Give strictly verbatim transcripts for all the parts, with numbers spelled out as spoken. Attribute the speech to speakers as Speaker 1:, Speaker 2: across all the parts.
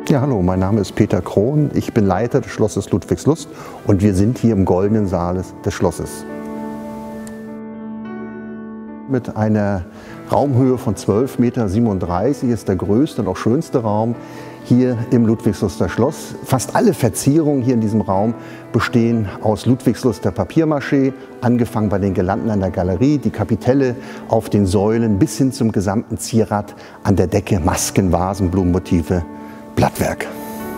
Speaker 1: Ja, hallo, mein Name ist Peter Krohn, ich bin Leiter des Schlosses Ludwigslust und wir sind hier im Goldenen Saal des Schlosses. Mit einer Raumhöhe von zwölf Komma siebenunddreißig Meter ist der größte und auch schönste Raum hier im Ludwigsluster Schloss. Fast alle Verzierungen hier in diesem Raum bestehen aus Ludwigsluster Papiermaché, angefangen bei den Girlanden an der Galerie, die Kapitelle auf den Säulen bis hin zum gesamten Zierrad an der Decke, Masken, Vasen, Blumenmotive, Blattwerk.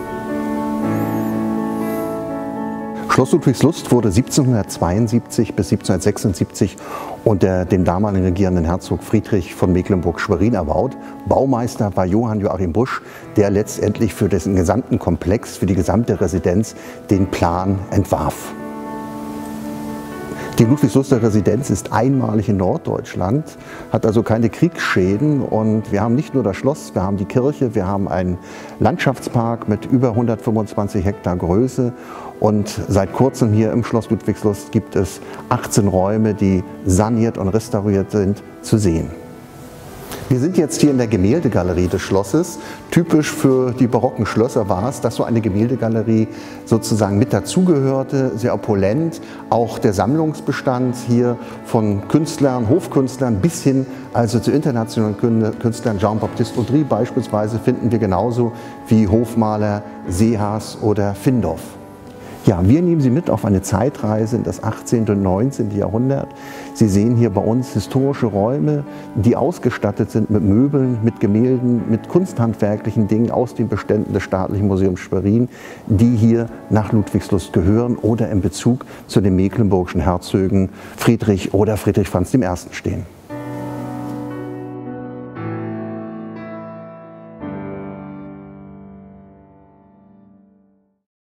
Speaker 1: Schloss Ludwigslust wurde siebzehnhundertzweiundsiebzig bis siebzehnhundertsechsundsiebzig unter dem damaligen regierenden Herzog Friedrich von Mecklenburg-Schwerin erbaut. Baumeister war Johann Joachim Busch, der letztendlich für den gesamten Komplex, für die gesamte Residenz den Plan entwarf. Die Ludwigsluster Residenz ist einmalig in Norddeutschland, hat also keine Kriegsschäden und wir haben nicht nur das Schloss, wir haben die Kirche, wir haben einen Landschaftspark mit über hundertfünfundzwanzig Hektar Größe und seit kurzem hier im Schloss Ludwigslust gibt es achtzehn Räume, die saniert und restauriert sind, zu sehen. Wir sind jetzt hier in der Gemäldegalerie des Schlosses. Typisch für die barocken Schlösser war es, dass so eine Gemäldegalerie sozusagen mit dazugehörte, sehr opulent. Auch der Sammlungsbestand hier von Künstlern, Hofkünstlern bis hin also zu internationalen Künstlern, Jean-Baptiste Audry beispielsweise, finden wir genauso wie Hofmaler Seehas oder Findorff. Ja, wir nehmen Sie mit auf eine Zeitreise in das achtzehnte und neunzehnte Jahrhundert. Sie sehen hier bei uns historische Räume, die ausgestattet sind mit Möbeln, mit Gemälden, mit kunsthandwerklichen Dingen aus den Beständen des Staatlichen Museums Schwerin, die hier nach Ludwigslust gehören oder in Bezug zu den mecklenburgischen Herzögen Friedrich oder Friedrich Franz der Erste stehen.